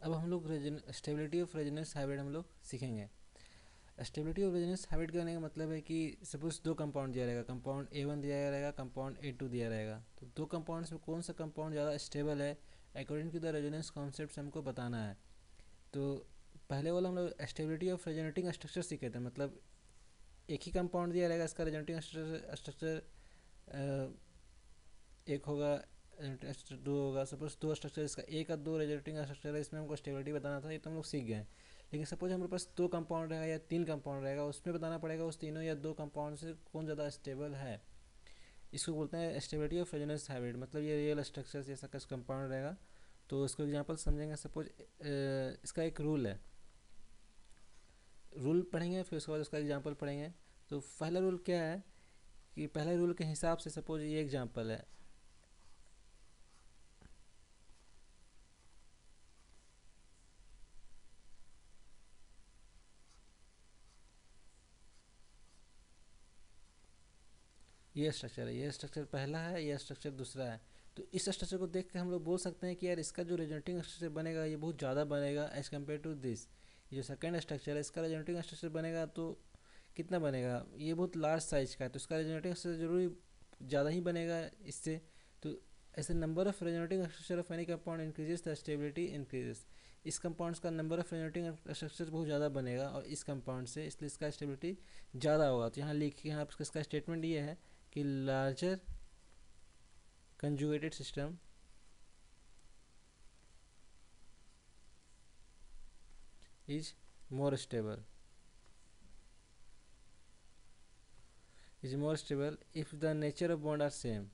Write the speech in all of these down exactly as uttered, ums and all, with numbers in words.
अब हम लोग स्टेबिलिटी ऑफ रेजोनेंस हाइब्रिड हम लोग सीखेंगे। स्टेबिलिटी ऑफ रेजोनेंस हाइब्रिड करने का मतलब है कि सपोज दो कंपाउंड दिया रहेगा, कंपाउंड ए वन दिया रहेगा, कंपाउंड ए टू दिया रहेगा, तो दो कंपाउंड्स में कौन सा कंपाउंड ज़्यादा स्टेबल है according to the resonance concept हमको बताना है। तो पहले वाला हम लोग स्टेबिलिटी ऑफ रेजोनेटिंग स्ट्रक्चर सीखे थे, मतलब एक ही कंपाउंड दिया रहेगा, इसका रेजोनेटिंग स्ट्रक्चर एक होगा, दो होगा। सपोज दो स्ट्रक्चर, इसका एक का दो रेजोनेटिंग स्ट्रक्चर है, इसमें हमको स्टेबिलिटी बताना था, ये तो हम लोग सीख गए। लेकिन सपोज हमारे पास दो कंपाउंड रहेगा या तीन कंपाउंड रहेगा, उसमें बताना पड़ेगा उस तीनों या दो कंपाउंड से कौन ज़्यादा स्टेबल है। इसको बोलते हैं स्टेबिलिटी ऑफ रेजोनेंस हाइब्रिड, मतलब ये रियल स्ट्रक्चर जैसा कुछ कंपाउंड रहेगा। तो इसको एग्जांपल समझेंगे। सपोज इसका एक रूल है, रूल पढ़ेंगे फिर उसके बाद उसका एग्जांपल पढ़ेंगे। तो पहला रूल क्या है कि पहले रूल के हिसाब से सपोज ये एग्जांपल है, ये स्ट्रक्चर है, ये स्ट्रक्चर पहला है, ये स्ट्रक्चर दूसरा है। तो इस स्ट्रक्चर को देख के हम लोग बोल सकते हैं कि यार इसका जो रेजोनेटिंग स्ट्रक्चर बनेगा ये बहुत ज़्यादा बनेगा एज कम्पेयर टू दिस। ये जो सेकंड स्ट्रक्चर है इसका रेजोनेटिंग स्ट्रक्चर बनेगा तो कितना बनेगा, ये बहुत लार्ज साइज का है, तो इसका रेजोनेटिंग स्ट्रक्चर जरूरी ज़्यादा ही बनेगा इससे। तो ऐसे number of resonating structure of any compound increases the stability increases. इस कंपाउंड्स का नंबर ऑफ रेजोनेटिंग स्ट्रक्चर बहुत ज़्यादा बनेगा और इस कंपाउंड से, इसलिए इसका स्टेबिलिटी ज़्यादा होगा। तो यहाँ लिखिए, यहाँ इसका स्टेटमेंट ये है कि larger conjugated system is more stable, is more stable if the nature of bond are same।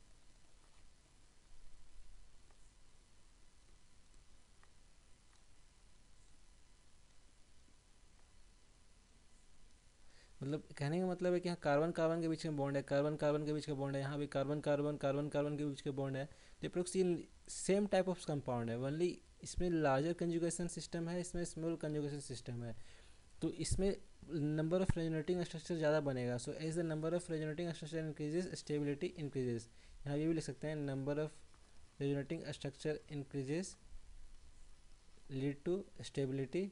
मतलब कहने का मतलब है कि यहाँ कार्बन कार्बन के बीच में बॉन्ड है, कार्बन कार्बन के बीच का बॉन्ड है, यहाँ भी कार्बन कार्बन कार्बन कार्बन के बीच का बॉन्ड है। तो अप्रोक्स ये सेम टाइप ऑफ कंपाउंड है, ओनली इसमें लार्जर कंजुगेशन सिस्टम है, इसमें स्मॉल कंजुगेशन सिस्टम है। तो इसमें नंबर ऑफ रेजोनेटिंग स्ट्रक्चर ज़्यादा बनेगा। So as the number of resonating structure increases stability increases. यहाँ ये भी लिख सकते हैं, number of resonating structure increases lead to stability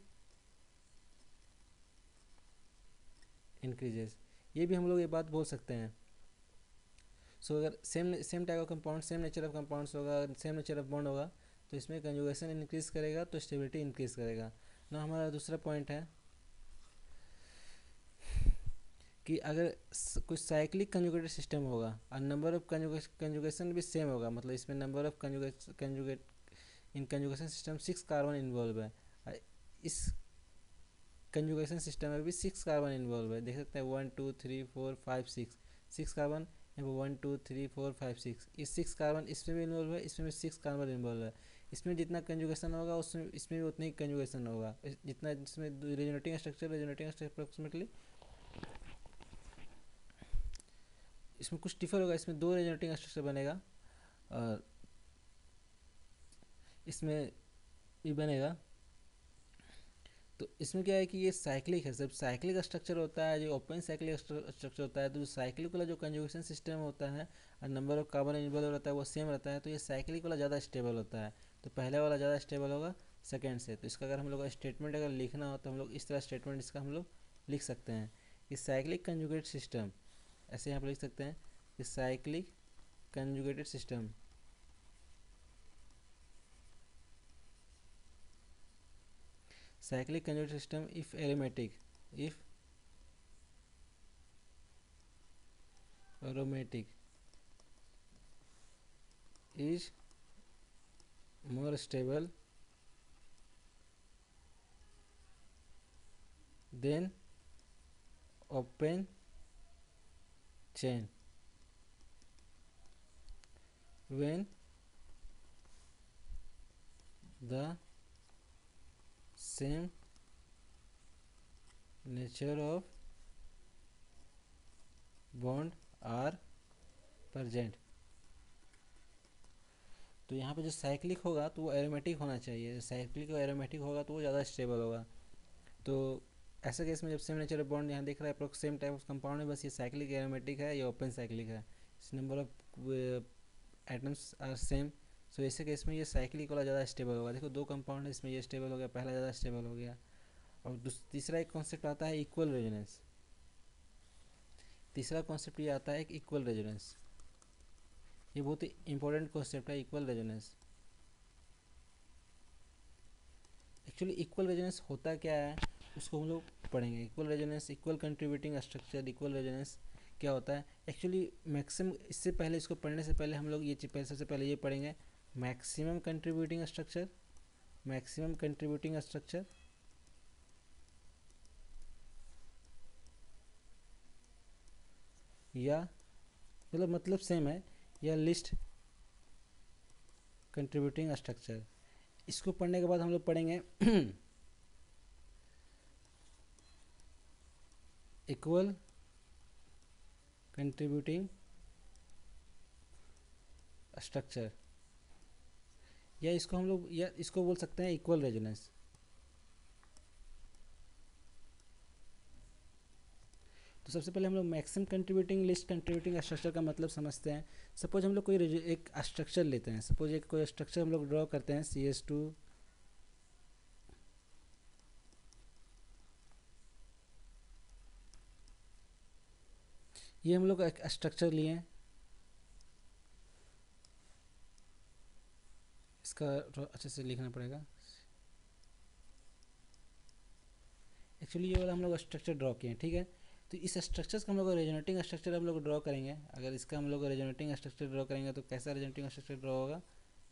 increases. ये भी हम लोग ये बात बोल सकते हैं। सो so, अगर same same type of compound, same nature of compounds होगा, सेम नेचर ऑफ बॉन्ड होगा, तो इसमें कंजुगेशन इंक्रीज करेगा तो स्टेबिलिटी इंक्रीज करेगा ना। हमारा दूसरा पॉइंट है कि अगर कुछ साइक्लिक कंजुगेटेड सिस्टम होगा और नंबर ऑफ कंजुगेशन भी सेम होगा, मतलब इसमें number of conjugate in conjugation system six carbon involve है, इस कंजुगेशन सिस्टम में भी सिक्स कार्बन इन्वॉल्व है। देख सकते हैं one two three four five six, six carbon, यहाँ पर one two three four five six, इस सिक्स कार्बन इसमें भी इन्वॉल्व है, इसमें भी सिक्स कार्बन इन्वॉल्व है। इसमें जितना कंजुगेशन होगा उसमें इसमें भी उतना ही कंजुगेशन होगा, जितना इसमें resonating structure resonating structure approximately इसमें कुछ डिफर होगा, इसमें दो रेजोनेटिंग स्ट्रक्चर बनेगा और इसमें भी बनेगा। तो इसमें क्या है कि ये साइक्लिक है, सब साइक्लिक स्ट्रक्चर होता है, जो ओपन साइक्लिक स्ट्रक्चर होता है। तो जो साइक्लिक वाला जो कंजुगेशन सिस्टम होता है और नंबर ऑफ कार्बन इन्वॉल्व रहता है वो सेम रहता है, तो ये साइक्लिक वाला ज़्यादा स्टेबल होता है। तो पहले वाला ज़्यादा स्टेबल होगा सेकेंड से। तो इसका अगर हम लोग स्टेटमेंट अगर लिखना हो तो हम लोग इस तरह स्टेटमेंट इसका हम लोग लिख सकते हैं कि साइक्लिक कंजुगेट सिस्टम, ऐसे यहाँ पर लिख सकते हैं कि cyclic conjugated system cyclic conjugate system if aromatic, if aromatic is more stable than open chain when the same nature of bond are present। तो यहाँ पे जो साइक्लिक होगा तो वो एरोमेटिक होना चाहिए, साइक्लिक और एरोमेटिक होगा तो वो ज़्यादा स्टेबल होगा। तो ऐसे केस में जब सेम नेचर ऑफ बॉन्ड यहाँ दिख रहा है approx same type of compound है, बस ये साइक्लिक एरोमेटिक है, ये ओपन साइक्लिक है, इस number of atoms are same, so ऐसे केस में ये साइक्लिक वाला ज़्यादा स्टेबल होगा। देखो दो कंपाउंड है, इसमें ये स्टेबल हो गया, पहला ज़्यादा स्टेबल हो गया। और तीसरा एक कॉन्सेप्ट आता है इक्वल रेजोनेंस। तीसरा कॉन्सेप्ट ये आता है एक इक्वल रेजोनेंस। ये बहुत ही इंपॉर्टेंट कॉन्सेप्ट है equal resonance. Actually equal resonance होता क्या है उसको हम लोग पढ़ेंगे। Equal resonance, equal contributing structure, equal resonance क्या होता है एक्चुअली। मैक्सिमम इससे पहले, इसको पढ़ने से पहले हम लोग ये चीज़ सबसे पहले ये पढ़ेंगे maximum contributing structure. Maximum contributing structure या मतलब मतलब सेम है, या लिस्ट कंट्रीब्यूटिंग स्ट्रक्चर। इसको पढ़ने के बाद हम लोग पढ़ेंगे इक्वल कंट्रीब्यूटिंग स्ट्रक्चर, या इसको हम लोग या इसको बोल सकते हैं इक्वल रेजोनेंस। तो सबसे पहले हम लोग maximum contributing least contributing structure का मतलब समझते हैं। सपोज हम लोग कोई एक स्ट्रक्चर लेते हैं, सपोज एक कोई स्ट्रक्चर हम लोग ड्रॉ करते हैं सी एस टू। ये हम लोग एक स्ट्रक्चर लिए हैं, इसका अच्छे से लिखना पड़ेगा। एक्चुअली ये वाला हम लोग स्ट्रक्चर ड्रॉ किए हैं, ठीक है। तो इस स्ट्रक्चर का हम लोग रेजोनेटिंग स्ट्रक्चर हम लोग ड्रॉ करेंगे। अगर इसका हम लोग रेजोनेटिंग स्ट्रक्चर ड्रॉ करेंगे तो कैसा रेजोनेटिंग स्ट्रक्चर ड्रॉ होगा।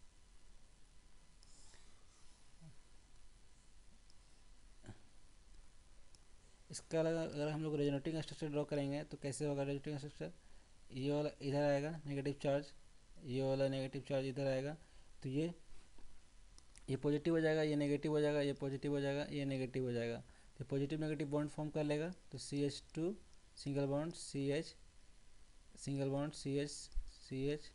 इसका अगर हम लोग रेजोनेटिंग स्ट्रक्चर ड्रॉ करेंगे तो कैसे होगा रेजोनेटिंग स्ट्रक्चर। ये वाला इधर आएगा नेगेटिव चार्ज, ये वाला नेगेटिव चार्ज इधर आएगा, तो ये ये पॉजिटिव हो जाएगा, ये नेगेटिव हो जाएगा, ये पॉजिटिव हो जाएगा, ये नेगेटिव हो जाएगा। तो पॉजिटिव नेगेटिव बॉन्ड फॉर्म कर लेगा, तो C H two single bond C H, single bond C H C H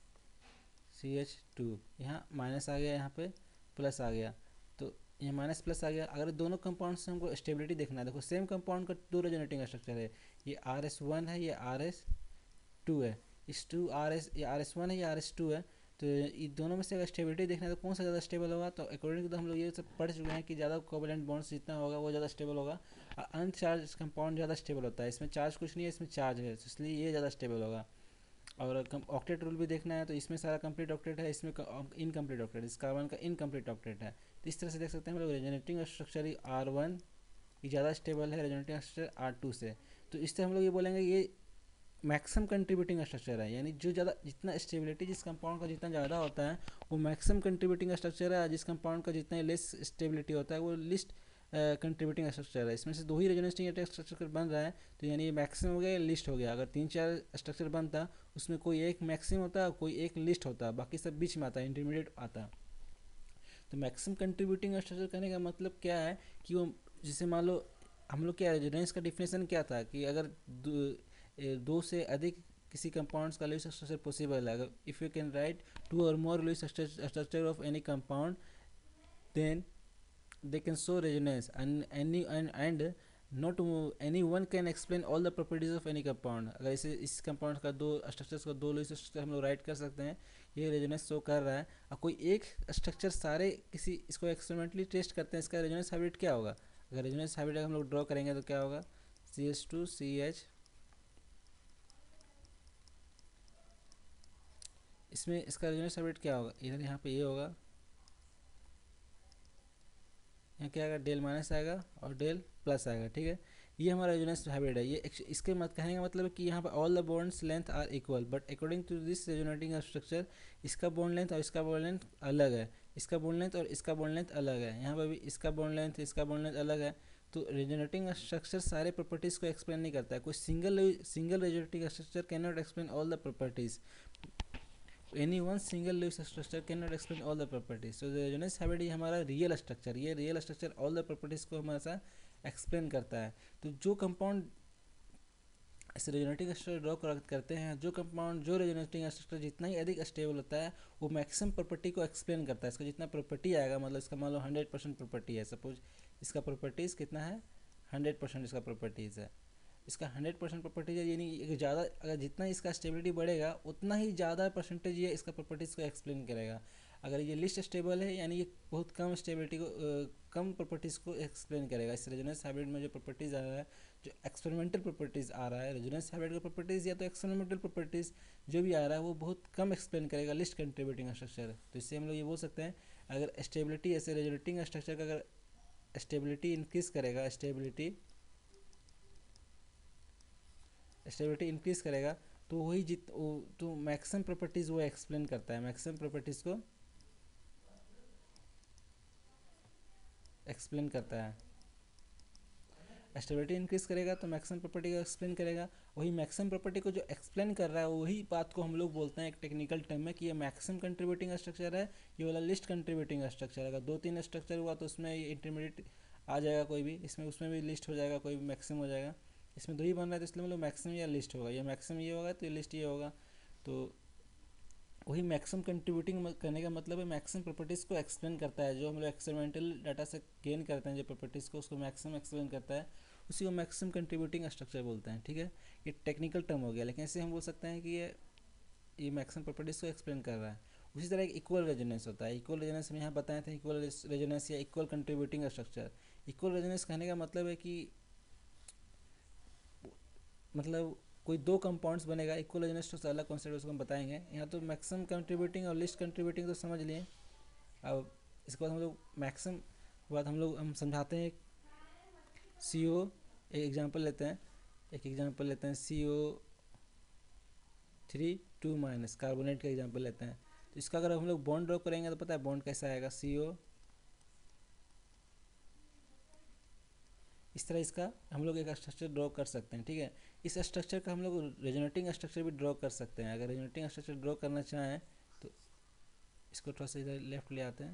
C H two, यहाँ माइनस आ गया, यहाँ पे प्लस आ गया, तो ये माइनस प्लस आ गया। अगर दोनों कंपाउंड से हमको स्टेबिलिटी देखना है, देखो सेम कंपाउंड का दो रेजोनेटिंग स्ट्रक्चर है, ये आर एस वन है, ये आर एस टू है। इस टू आर एस ये आर एस वन है, ये आर एस टू है। तो ये दोनों में से अगर स्टेबिलिटी देखना है तो कौन सा ज़्यादा स्टेबल होगा, तो अकॉर्डिंग टू हम लोग ये सब पढ़ चुके हैं कि ज़्यादा कोवलेंट बॉन्ड्स जितना होगा वो ज़्यादा स्टेबल होगा। और अनचार्ज कंपाउंड ज़्यादा स्टेबल होता है, इसमें चार्ज कुछ नहीं है, इसमें चार्ज है, इसलिए ये ज़्यादा स्टेबल होगा। और ऑक्टेट रूल भी देखना है तो इसमें सारा कंप्लीट ऑक्टेट है, इसमें इनकम्प्लीट ऑक्टेट, इस कार्बन का इनकम्प्लीट ऑक्टेट है। तो इस तरह से देख सकते हैं हम लोग रेजोनेटिंग स्ट्रक्चर आर वन ये ज़्यादा स्टेबल है रेजोनेटिंग स्ट्रक्चर आर टू से। तो इस तरह हम लोग ये बोलेंगे ये मैक्सिमम कंट्रीब्यूटिंग स्ट्रक्चर है, यानी जो ज़्यादा जितना स्टेबिलिटी जिस कंपाउंड का जितना ज़्यादा होता है वो मैक्सिमम कंट्रीब्यूटिंग स्ट्रक्चर है, जिस कंपाउंड का जितना लेस स्टेबिलिटी होता है वो लिस्ट कंट्रीब्यूटिंग स्ट्रक्चर है। इसमें से दो ही रेजोनेटिंग स्ट्रक्चर बन रहा है, तो यानी ये मैक्सिमम हो गया, लिस्ट हो गया। अगर तीन चार स्ट्रक्चर बनता उसमें कोई एक मैक्सिमम होता है, कोई एक लिस्ट होता है, बाकी सब बीच में आता है, इंटरमीडिएट आता है। तो मैक्सिमम कंट्रीब्यूटिंग स्ट्रक्चर करने का मतलब क्या है कि वो जैसे मान लो हम लोग क्या रेजोनेंस का डिफिनेशन क्या था कि अगर दो, दो से अधिक किसी कंपाउंड्स का लुईस स्ट्रक्चर पॉसिबल है, अगर if you can write two or more Lewis structure of any compound then they can show resonance and any and, and not anyone can explain all the properties of any compound। अगर इसे इस compound का दो structures का दो Lewis structure हम लोग right कर सकते हैं, ये रेजोनेंस शो कर रहा है। और कोई एक स्ट्रक्चर सारे किसी इसको एक्सपेरिमेंटली टेस्ट करते हैं, इसका रेजोनेंस हाइब्रिड क्या होगा। अगर रेजोनेंस हाइब्रिड हम लोग ड्रॉ करेंगे तो क्या होगा, C H two C H, इसमें इसका रेजोनेंस हाइब्रिड क्या होगा, इधर यहाँ पे ये होगा, यहाँ क्या आएगा डेल माइनस आएगा और डेल प्लस आएगा, ठीक है। ये हमारा रेजोनेंस हाइब्रिड है। ये इसके मत कहने का मतलब है कि यहाँ पर all the bonds length are equal but according to this resonating structure इसका बॉन्ड लेंथ और इसका बॉन्ड लेंथ अलग है, इसका बॉन्ड लेंथ और इसका बॉन्ड लेंथ अलग है, यहाँ पर भी इसका बॉन्ड लेंथ इसका बॉन्ड लेंथ अलग है। तो रेजोनेटिंग स्ट्रक्चर सारे प्रॉपर्टीज़ को एक्सप्लेन नहीं करता है, कोई single single resonating structure can not explain all the properties, any one single Lewis structure cannot explain all the properties। so the resonance hybrid ये हमारा रियल स्ट्रक्चर, ये real structure all the properties को हमारे साथ explain करता है। तो जो कंपाउंड इस रेजोनेटिंग स्ट्रक्चर ड्रॉ करते हैं, जो कंपाउंड जो रेजोनेटिंग स्ट्रक्चर जितना ही अधिक स्टेबल होता है वो मैक्सिमम प्रॉपर्टी को एक्सप्लेन करता है। इसका जितना प्रॉपर्टी आएगा, मतलब इसका मान लो हंड्रेड परसेंट प्रॉपर्टी है, सपोज इसका प्रॉपर्टीज़ कितना है, हंड्रेड परसेंट इसका प्रॉपर्टीज़ है, इसका हंड्रेड परसेंट प्रॉपर्टीज है, यानी ज़्यादा अगर जितना इसका स्टेबिलिटी बढ़ेगा उतना ही ज़्यादा परसेंटेज ये इसका प्रॉपर्टीज़ को एक्सप्लेन करेगा। अगर ये लिस्ट स्टेबल है यानी ये बहुत कम स्टेबिलिटी को अ, कम प्रॉपर्टीज़ को एक्सप्लेन करेगा। इस रेजोनेंस हाइब्रिड में जो प्रॉपर्टीज़ आ रहा है, जो एक्सपेरिमेंटल प्रॉपर्टीज़ आ रहा है, रेजोनेंस हाइब्रिड का प्रॉपर्टीज़ या तो एक्सपेरिमेंटल प्रॉपर्टीज़ जो भी आ रहा है वो बहुत कम एक्सप्लेन करेगा लिस्ट कंट्रीब्यूटिंग स्ट्रक्चर। तो इससे हम लोग ये बोल सकते हैं अगर स्टेबिलिटी ऐसे रेजोनेटिंग स्ट्रक्चर का अगर स्टेबिलिटी इंक्रीज करेगा, स्टेबिलिटी स्टेबिलिटी इंक्रीज करेगा तो वही जित वो तो मैक्सिमम प्रॉपर्टीज़ वो एक्सप्लेन करता है, मैक्सिमम प्रॉपर्टीज़ को एक्सप्लेन करता है। स्टेबिलिटी इंक्रीज करेगा तो मैक्सिमम प्रॉपर्टी को एक्सप्लेन करेगा। वही मैक्सिमम प्रॉपर्टी को जो एक्सप्लेन कर रहा है वही बात को हम लोग बोलते हैं एक टेक्निकल टर्म में कि ये मैक्सिमम कंट्रीब्यूटिंग स्ट्रक्चर है, ये वाला लिस्ट कंट्रीब्यूटिंग स्ट्रक्चर है। अगर दो तीन स्ट्रक्चर हुआ तो उसमें ये इंटरमीडिएट आ जाएगा कोई भी, इसमें उसमें भी लिस्ट हो जाएगा, कोई भी मैक्सिमम हो जाएगा। इसमें दो ही बन रहा है तो इसलिए मतलब मैक्सिमम या लिस्ट होगा, ये मैक्सिमम ये होगा तो ये लिस्ट ये होगा। तो वही मैक्सिमम कंट्रीब्यूटिंग करने का मतलब है मैक्सिमम प्रॉपर्टीज़ को एक्सप्लेन करता है। जो हम लोग एक्सपेरिमेंटल डाटा से गेन करते हैं जो प्रॉपर्टीज़ को, उसको मैक्सिमम एक्सप्लेन करता है, उसी को मैक्सिमम कंट्रीब्यूटिंग स्ट्रक्चर बोलते हैं। ठीक है, ये टेक्निकल टर्म हो गया, लेकिन ऐसे हम बोल सकते हैं कि ये ये मैक्सिमम प्रॉपर्टीज़ को एक्सप्लेन कर रहा है। उसी तरह एक इक्वल रेजोनेंस होता है। इक्वल रेजोनेंस हम यहाँ बताए थे, इक्वल रेजोनेंस या equal contributing structure. Equal resonance कहने का मतलब है कि मतलब कोई दो कंपाउंड्स बनेगा, इक्वल रेजोनेंस तो अलग कॉन्सेप्ट उसको हम बताएंगे। यहाँ तो मैक्सिमम कंट्रीब्यूटिंग और लिस्ट कंट्रीब्यूटिंग तो समझ लिए। अब इसके बाद हम लोग मैक्सिमम के बाद हम लोग हम समझाते हैं सी ओ। एक एग्जांपल लेते हैं एक एग्जांपल लेते हैं C O three two minus carbonate का एग्जांपल लेते हैं। तो इसका अगर हम लोग बॉन्ड ड्रॉ करेंगे तो पता है बॉन्ड कैसा आएगा, सी ओ इस तरह इसका हम लोग एक स्ट्रक्चर ड्रॉ कर सकते हैं। ठीक है, इस स्ट्रक्चर का हम लोग रेजोनेटिंग स्ट्रक्चर भी ड्रॉ कर सकते हैं। अगर रेजोनेटिंग स्ट्रक्चर ड्रॉ करना चाहें तो इसको थोड़ा सा इधर लेफ्ट ले आते हैं,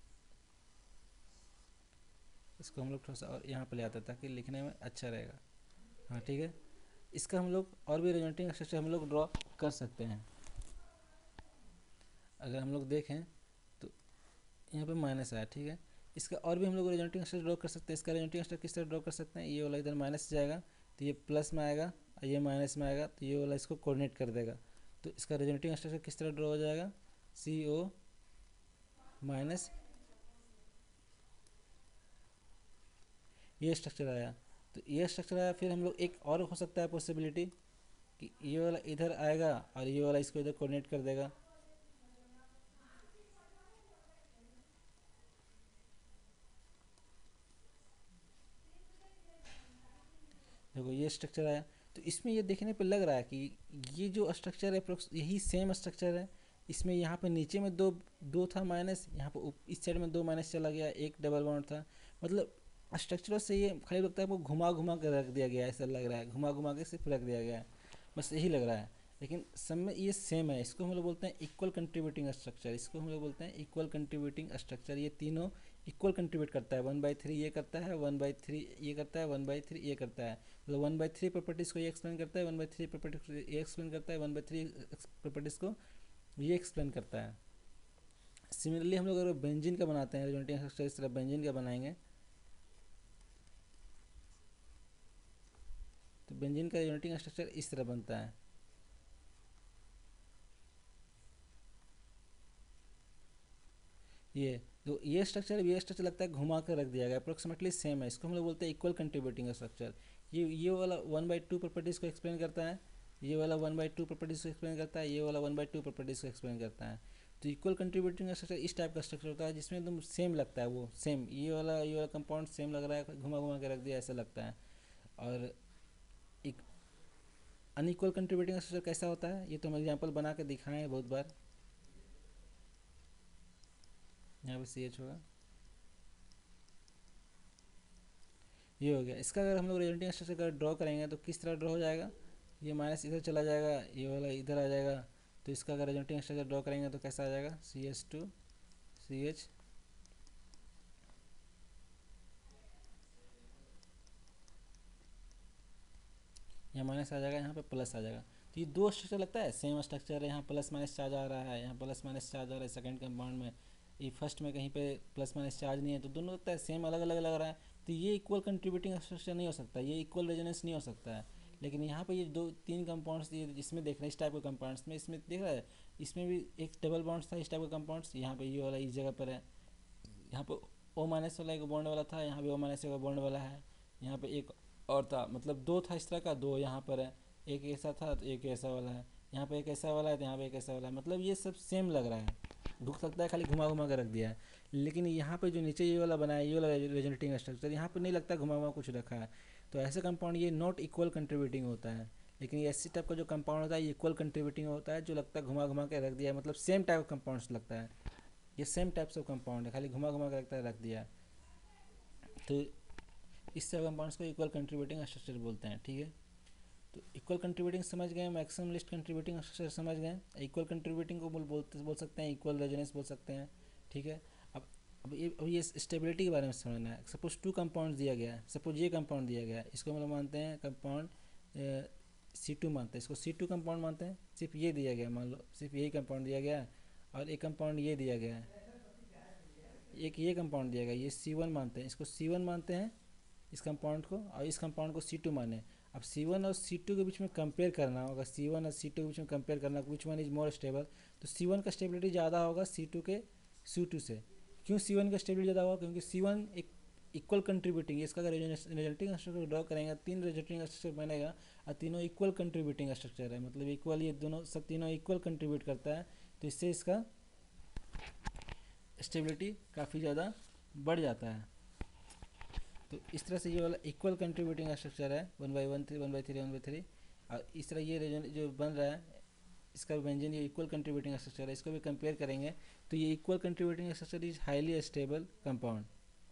इसको हम लोग थोड़ा सा और यहाँ पर ले आते हैं ताकि लिखने में अच्छा रहेगा। हाँ ठीक है, इसका हम लोग और भी रेजोनेटिंग स्ट्रक्चर हम लोग ड्रॉ कर सकते हैं। अगर हम लोग देखें तो यहाँ पे माइनस आया, ठीक है, इसका और भी हम लोग रेजोनेटिंग स्ट्रक्चर ड्रॉ कर सकते हैं। इसका रेजोनेटिंग स्ट्रक्चर किस तरह ड्रॉ कर सकते हैं, ये वाला इधर माइनस जाएगा तो ये प्लस में आएगा, और ये माइनस में आएगा तो ये वाला इसको कोऑर्डिनेट कर देगा। तो इसका रेजोनेटिंग स्ट्रक्चर किस तरह ड्रॉ हो जाएगा, सी ओ माइनस ये स्ट्रक्चर आया। तो ये स्ट्रक्चर आया, फिर हम लोग एक और हो सकता है पॉसिबिलिटी कि ये वाला इधर आएगा और ये वाला इसको इधर कोऑर्डिनेट कर देगा। देखो ये स्ट्रक्चर आया, तो इसमें ये देखने पे लग रहा है कि ये जो स्ट्रक्चर है यही सेम स्ट्रक्चर है। इसमें यहाँ पे नीचे में दो दो था माइनस, यहाँ पे इस साइड में दो माइनस चला गया, एक डबल बॉन्ड था। मतलब स्ट्रक्चरों से ये खाली लगता है वो घुमा घुमा कर रख दिया गया है, ऐसा लग रहा है, घुमा घुमा के सिर्फ रख दिया गया है, बस यही लग रहा है। लेकिन सब में ये सेम है। इसको हम लोग बोलते हैं इक्वल कंट्रीब्यूटिंग स्ट्रक्चर, इसको हम लोग बोलते हैं इक्वल कंट्रीब्यूटिंग स्ट्रक्चर। ये तीनों इक्वल कंट्रीब्यूट करता है, वन बाई थ्री ये करता है, वन बाई थ्री ये करता है, वन बाई थ्री ये करता है। मतलब वन बाई थ्री प्रॉपर्टीज़ को ये एक्सप्लेन करता है, वन बाई थ्री प्रॉपर्टीज को ये एक्सप्लेन करता है, वन बाई थ्री प्रॉपर्टीज़ को ये एक्सप्लेन करता है। सिमिलरली हम लोग अगर बेंजीन का बनाते हैं रेजोनेटिंग स्ट्रक्चर, इस तरह बेंजीन का बनाएंगे तो बेंजीन का रेजोनेटिंग स्ट्रक्चर इस तरह बनता है। ये तो ये स्ट्रक्चर ये स्ट्रक्चर लगता है घुमा कर रख दिया गया, अप्रोक्सीमेटली सेम है। इसको हम लोग बोलते हैं इक्वल कंट्रीब्यूटिंग स्ट्रक्चर। ये ये वाला वन बाई टू प्रॉपर्टीज़ को एक्सप्लेन करता है, ये वाला वन बाई टू प्रॉपर्टीज़ को एक्सप्लेन करता है, ये वाला वन बाई टू प्रॉपर्टीज़ को एक्सप्लेन करता है। तो इक्वल कंट्रीब्यूटिंग स्ट्रक्चर इस टाइप का स्ट्रक्चर होता है जिसमें एकदम सेम लगता है, वो सेम ये वाला ये वाला कंपाउंड सेम लग रहा है, घुमा घुमा के रख दिया ऐसा लगता है। और एक अनइक्वल कंट्रीब्यूटिंग स्ट्रक्चर कैसा होता है ये तो हम एग्जाम्पल बना के दिखाएँ हैं बहुत बार। यहाँ पे सी एच होगा, ये हो गया। इसका अगर हम लोग रेजोनेटिंग स्ट्रक्चर अगर ड्रॉ करेंगे तो किस तरह ड्रॉ हो जाएगा, ये माइनस इधर चला जाएगा, ये वाला इधर आ जाएगा। तो इसका अगर रेजोनेटिंग स्ट्रक्चर ड्रॉ करेंगे तो कैसा आ जाएगा, C H two C H यहाँ माइनस आ जाएगा, यहाँ पे प्लस आ जाएगा। तो ये दो स्ट्रक्चर लगता है सेम स्ट्रक्चर है, यहाँ प्लस माइनस चार्ज आ रहा है, यहाँ प्लस माइनस चार्ज आ रहा है सेकंड कंपाउंड में, ये फर्स्ट में कहीं पे प्लस माइनस चार्ज नहीं है, तो दोनों लगता है सेम अलग अलग लग रहा है। तो ये इक्वल कंट्रीब्यूटिंग स्ट्रक्चर नहीं हो सकता, ये इक्वल रेजोनेंस नहीं हो सकता है। लेकिन यहाँ पे ये दो तीन कंपाउंड्स ये इसमें देख रहे हैं, इस टाइप के कंपाउंड्स में इसमें देख रहा है इसमें भी एक डबल बॉन्ड्स था इस टाइप का कंपाउंड्स, यहाँ पे ये वाला इस जगह पर है, यहाँ पे ओ माइनस वाला एक बॉन्ड वाला था, यहाँ पे ओ माइनस का बॉन्ड वाला है, यहाँ पे एक और था, मतलब दो था इस तरह का, दो यहाँ पर है, एक ऐसा था तो एक ऐसा वाला है, यहाँ पे एक ऐसा वाला है तो यहाँ पे एक ऐसा वाला है, मतलब ये सब सेम लग रहा है, दुख लगता है खाली घुमा घुमा कर रख दिया है। लेकिन यहाँ पे जो नीचे ये वाला बना है, ये वाला रेजोनेटिंग स्ट्रक्चर, यहाँ पे नहीं लगता घुमा घुमा कुछ रखा है, तो ऐसे कंपाउंड ये नॉट इक्वल कंट्रीब्यूटिंग होता है। लेकिन ये ऐसी टाइप का जो कंपाउंड होता है ये इक्वल कंट्रीब्यूटिंग होता है, जो लगता है घुमा घुमा के रख दिया है, मतलब सेम टाइप का कंपाउंड्स लगता है, ये सेम टाइप्स ऑफ कंपाउंड है, खाली घुमा घुमा के रखता है रख दिया है। तो इस तरह कंपाउंड्स को इक्वल कंट्रीब्यूटिंग स्ट्रक्चर बोलते हैं, ठीक है। तो इक्वल कंट्रीब्यूटिंग समझ गए, मैक्सिमम लिस्ट कंट्रीब्यूटिंग स्ट्रक्चर समझ गए, इक्वल कंट्रीब्यूटिंग को बोल बोलते बोल सकते हैं, इक्वल रेजोनेंस बोल सकते हैं, ठीक है। अब अब ये अब ये स्टेबिलिटी के बारे में समझना है। सपोज टू कंपाउंड दिया गया है, सपोज ये कंपाउंड दिया गया है, इसको हम लोग मानते हैं कंपाउंड सी टू मानते हैं, इसको सी टू कंपाउंड मानते हैं, सिर्फ ये दिया गया, मान लो सिर्फ यही कंपाउंड दिया गया है, और एक कंपाउंड ये दिया गया है, एक ये कंपाउंड दिया गया, ये सी वन मानते हैं, इसको सी वन मानते हैं इस कंपाउंड को, और इस कंपाउंड को सी टू माने। अब सी वन और सी टू के बीच में कंपेयर करना होगा, सी वन और सी टू के बीच में कंपेयर करना, which one is more stable, तो सी वन का स्टेबिलिटी ज़्यादा होगा सी टू के सी टू से। क्यों सी वन का स्टेबिलिटी ज़्यादा होगा? क्योंकि सी वन एक इक्वल कंट्रीब्यूटिंग, इसका अगर रिजल्टिंग स्ट्रक्चर ड्रॉ करेंगे, तीन रिजल्टिंग स्ट्रक्चर बनेगा, और तीनों इक्वल कंट्रीब्यूटिंग स्ट्रक्चर है, मतलब इक्वल, ये दोनों सब तीनों इक्वल कंट्रीब्यूट करता है, तो इससे इसका स्टेबिलिटी काफ़ी ज़्यादा बढ़ जाता है। तो इस तरह से ये वाला इक्वल कंट्रीब्यूटिंग स्ट्रक्चर है, one by one three one by three one by three, और इस तरह ये रीजन जो बन रहा है इसका व्यंजन, ये इक्वल कंट्रीब्यूटिंग स्ट्रक्चर है, इसको भी कंपेयर करेंगे तो ये equal contributing structure is highly stable compound.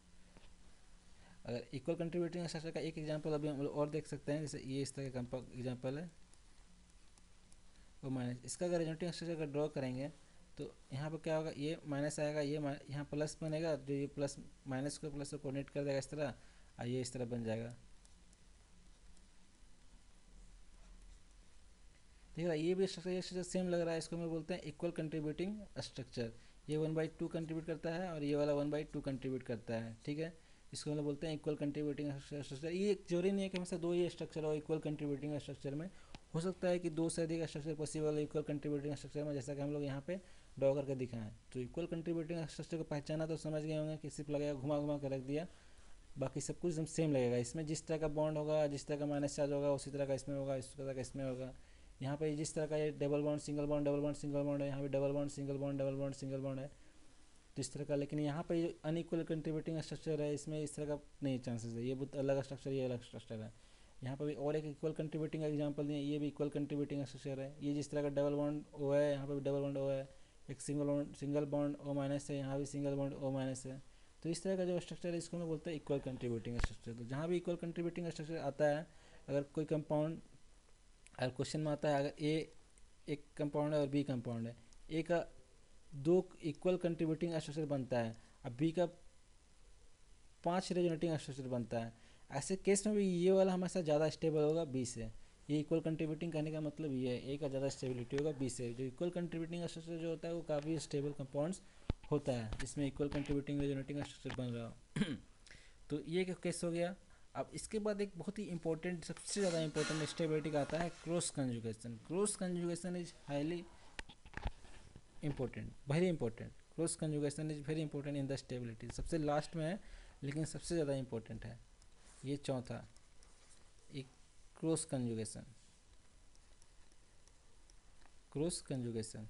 अगर इक्वल कंट्रीब्यूटिंग स्ट्रक्चर का एक एग्जांपल अभी हम लोग और देख सकते हैं, जैसे ये इस तरह का कंपाउंड एग्जांपल है वो माइनस, इसका अगर रिजल्टिंग स्ट्रक्चर का ड्रॉ करेंगे तो यहाँ पर क्या होगा, ये माइनस आएगा, ये यहाँ प्लस बनेगा, जो ये प्लस माइनस को प्लस को कोऑर्डिनेट कर देगा इस तरह, और ये इस तरह बन जाएगा, ठीक है। ये भी स्ट्रक्चर ये स्ट्रक्चर सेम लग रहा है, इसको हम बोलते हैं इक्वल कंट्रीब्यूटिंग स्ट्रक्चर। ये वन बाई टू कंट्रीब्यूट करता है और ये वाला वन बाई टू कंट्रीब्यूट करता है, ठीक है। इसको हम लोग बोलते हैं इक्वल कंट्रीब्यूटिंग स्ट्रक्चर। ये जरूरी नहीं है कि हमेशा दो ही स्ट्रक्चर हो इक्वल कंट्रीब्यूटिंग स्ट्रक्चर में, हो सकता है कि दो से अधिक स्ट्रक्चर पॉसिबल है इक्वल कंट्रीब्यूटिंग स्ट्रक्चर में, जैसा कि हम लोग यहाँ पे ड्रॉ करके दिखाएं। तो इक्वल कंट्रीब्यूटिंग स्ट्रक्चर को पहचाना तो समझ गए होंगे कि सिर्फ लगेगा घुमा घुमा कर रख दिया, बाकी सब कुछ एकदम सेम लगेगा। इसमें जिस तरह का बॉन्ड होगा, जिस तरह का माइनस चार्ज होगा, उसी तरह का इसमें होगा, इस तरह का इसमें होगा। यहाँ पे जिस तरह का ये double bond single bond double bond single bond है, यहाँ पे double bond single bond double bond single bond है, तो इस तरह का। लेकिन यहाँ पे जो अनइक्वल कंट्रीब्यूटिंग स्ट्रक्चर है, इसमें इस तरह का नहीं चांसेस है, ये बहुत अलग स्ट्रक्चर, ये अलग स्ट्रक्चर है। यहाँ पर भी और एक इक्वल कंट्रीब्यूटिंग एग्जांपल दिए, ये भी इक्वल कंट्रीब्यूटिंग स्ट्रक्चर है। ये जिस तरह का डबल बॉन्ड ओ है, यहाँ पर भी डबल बॉन्ड ओ है, एक single bond single bond O minus है, यहाँ भी सिंगल बॉन्ड ओ माइनस है। तो इस तरह का जो स्ट्रक्चर है इसको हम बोलते हैं इक्वल कंट्रीब्यूटिंग स्ट्रक्चर। तो जहाँ भी इक्वल कंट्रीब्यूटिंग स्ट्रक्चर आता है, अगर कोई कंपाउंड, अगर क्वेश्चन में आता है अगर ए एक कंपाउंड है और बी कंपाउंड है, ए का दो इक्वल कंट्रीब्यूटिंग स्ट्रक्चर बनता है, अब बी का पांच रेजोनेटिंग स्ट्रक्चर बनता है, ऐसे केस में भी ये वाला हमेशा ज़्यादा स्टेबल होगा बी से। ये इक्वल कंट्रीब्यूटिंग करने का मतलब ये है, ए का ज़्यादा स्टेबिलिटी होगा बी से। जो इक्वल कंट्रीब्यूटिंग स्ट्रक्चर जो होता है वो काफ़ी स्टेबल कंपाउंड्स होता है, जिसमें इक्वल कंट्रीब्यूटिंग रेजोनेटिंग स्ट्रक्चर बन रहा हो। तो ये केस हो गया। अब इसके बाद एक बहुत ही इंपॉर्टेंट, सबसे ज़्यादा इंपॉर्टेंट स्टेबिलिटी का आता है cross conjugation. Cross conjugation is highly important, very important. Cross conjugation is very important in the stability, सबसे लास्ट में है लेकिन सबसे ज़्यादा इंपॉर्टेंट है। ये चौथा, एक क्रॉस कंजुगेशन। क्रॉस कंजुगेशन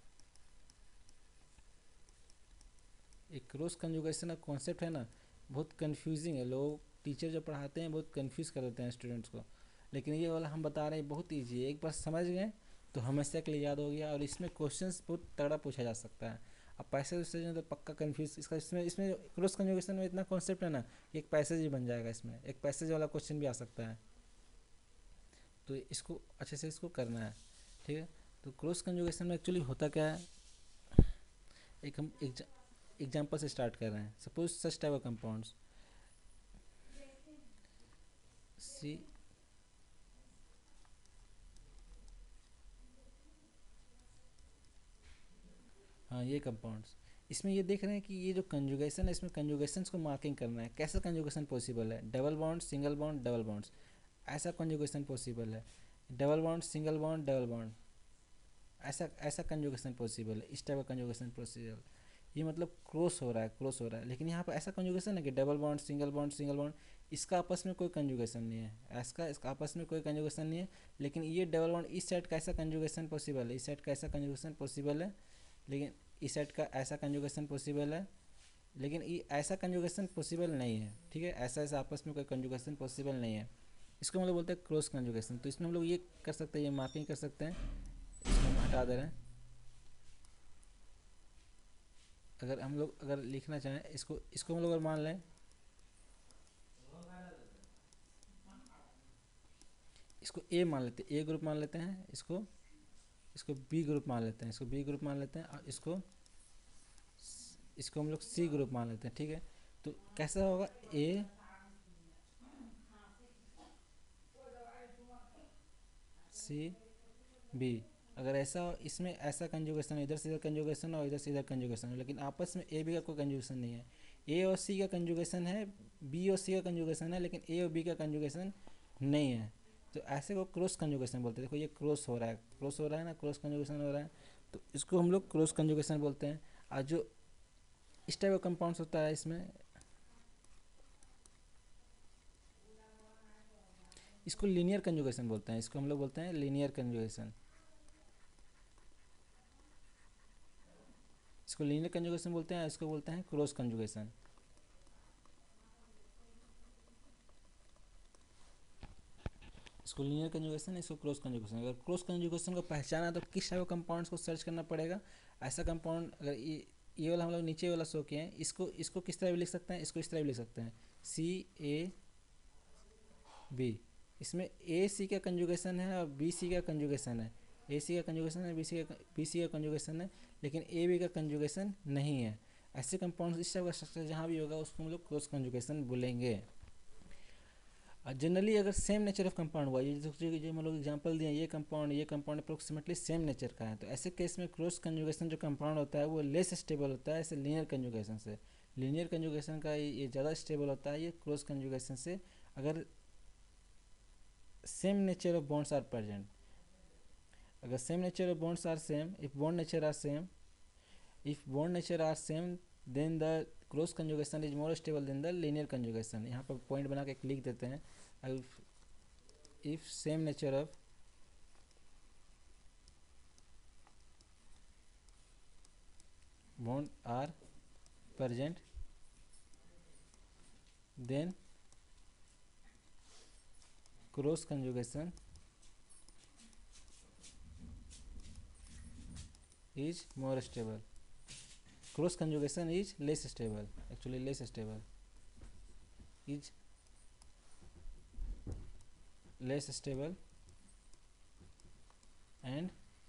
एक क्रॉस कंजुगेशन का कॉन्सेप्ट है ना, बहुत कंफ्यूजिंग है, लोग टीचर जो पढ़ाते हैं बहुत कंफ्यूज कर देते हैं स्टूडेंट्स को, लेकिन ये वाला हम बता रहे हैं बहुत ईजी है, एक बार समझ गए तो हमेशा के लिए याद हो गया। और इसमें क्वेश्चंस बहुत तगड़ा पूछा जा सकता है। अब पैसेज उससे तो पक्का कंफ्यूज, इसका इसमें इसमें क्रॉस कंजुगेशन में इतना कॉन्सेप्ट है ना, एक पैसेज ही बन जाएगा, इसमें एक पैसेज वाला क्वेश्चन भी आ सकता है। तो इसको अच्छे से इसको करना है, ठीक है। तो क्रॉस कंजुगेशन में एक्चुअली होता क्या है, एक हम एग्जाम्पल से स्टार्ट कर रहे हैं। Suppose such type of compounds see हाँ ये कंपाउंड्स, इसमें ये देख रहे हैं कि ये जो कंजुगेशन है, इसमें कंजुगेशंस को मार्किंग करना है। कैसा कंजुगेशन पॉसिबल है, double bond single bond double bonds, ऐसा कंजुगेशन पॉसिबल है। Double bond single bond double bond, ऐसा ऐसा कंजुगेशन पॉसिबल है, इस टाइप का कंजुगेशन पॉसिबल। ये मतलब क्रॉस हो रहा है, क्रॉस हो रहा है, लेकिन यहाँ पर ऐसा कंजुगेशन है कि double bond, single bond, single bond, इसका आपस में कोई कंजुगेशन नहीं है, इसका इसका आपस में कोई कंजुगेशन नहीं है। लेकिन ये डबल बॉन्ड इस साइड का ऐसा कंजुगेशन पॉसिबल है, इस साइड का ऐसा कंजुगेशन पॉसिबल है, लेकिन इस साइड का ऐसा कंजुगेशन पॉसिबल है, लेकिन ये ऐसा कंजुगेशन पॉसिबल नहीं है। ठीक है, ऐसा ऐसा आपस में कोई कंजुगेशन पॉसिबल नहीं है, इसको हम लोग बोलते हैं क्रॉस कंजुगेशन। तो इसमें हम लोग ये कर सकते हैं, ये मार्किंग कर सकते हैं, इसको हम हटा दे रहे हैं। अगर हम लोग अगर लिखना चाहें इसको, इसको हम लोग अगर मान लें, इसको ए मान लेते हैं, ए ग्रुप मान लेते हैं, इसको इसको बी ग्रुप मान लेते हैं, इसको बी ग्रुप मान लेते हैं, और इसको इसको हम लोग सी ग्रुप मान लेते हैं। ठीक है, तो कैसा होगा, ए सी बी, अगर ऐसा हो, इसमें ऐसा कंजुगेशन है, इधर से इधर कंजुगेशन और इधर से इधर कंजुगेशन हो, लेकिन आपस में ए बी का कोई कंजुगेशन नहीं है। ए और सी का कंजुगेशन है, बी और सी का कंजुगेशन है, लेकिन ए और बी का कंजुगेशन नहीं है। तो ऐसे को क्रॉस कंजुगेशन बोलते हैं। देखो ये क्रॉस हो रहा है, क्रॉस हो रहा है ना, क्रॉस कंजुगेशन हो रहा है, तो इसको हम लोग क्रॉस कंजुगेशन बोलते हैं। और जो इस टाइप का कंपाउंड्स होता है, इसमें इसको लीनियर कंजुगेशन बोलते हैं, इसको हम लोग बोलते हैं लीनियर कंजुगेशन, इसको लीनियर कंजुगेशन बोलते हैं, इसको बोलते हैं क्रॉस कंजुगेशन। इसको लीनियर कंजुगेशन, इसको क्रॉस कंजुगेशन। अगर क्रॉस कंजुगेशन को पहचाना तो किस टाइप कंपाउंड्स को सर्च करना पड़ेगा, ऐसा कंपाउंड। अगर ये ये वाला हम लोग नीचे वाला शो किए हैं, इसको इसको किस तरह भी लिख सकते हैं, इसको इस तरह भी लिख सकते हैं, सी ए बी। इसमें ए सी का कंजुगेशन है और बी सी का कंजुगेशन है, ए सी का कंजुगेशन है, बी सी का बी सी का कंजुगेशन है, लेकिन ए बी का कंजुगेशन नहीं है। ऐसे कंपाउंड इस टाइप का स्ट्रक्चर जहाँ भी होगा उसको हम लोग क्रॉस कंजुगेशन बोलेंगे। जनरली अगर सेम नेचर ऑफ कंपाउंड हुआ, ये जो जो हम लोग एग्जांपल दिए, ये कंपाउंड ये कंपाउंड अप्रोक्सीमेटली सेम नेचर का है, तो ऐसे केस में क्रॉस कंजुगेशन जो कंपाउंड होता है वो लेस स्टेबल होता है ऐसे लीनियर कंजुगेशन से। लीनियर कंजुगेशन का ये ज़्यादा स्टेबल होता है, ये क्रॉस कंजुगेशन से। अगर same nature of bonds are present, अगर same nature of bonds are same, if bond nature are same, if bond nature are same, then the cross conjugation is more stable than the linear conjugation. यहाँ पर point बना के लिख देते हैं, if, if same nature of bond are present, then cross conjugation is more stable, cross conjugation is less stable, actually less stable, is less stable and